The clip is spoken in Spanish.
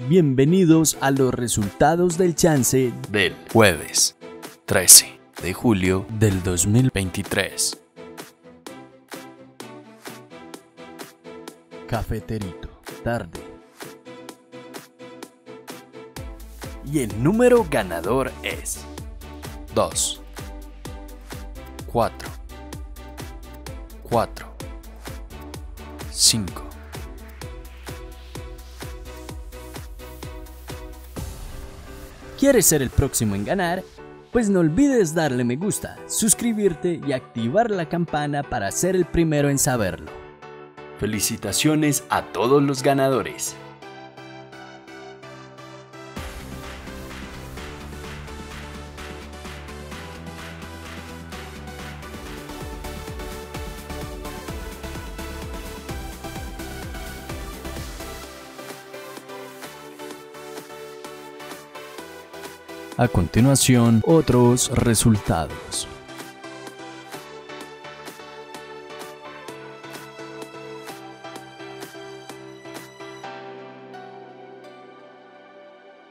Bienvenidos a los resultados del chance del jueves 13 de julio del 2023. Cafeterito, tarde. Y el número ganador es 2, 4, 4, 5. ¿Quieres ser el próximo en ganar? Pues no olvides darle me gusta, suscribirte y activar la campana para ser el primero en saberlo. Felicitaciones a todos los ganadores. A continuación, otros resultados.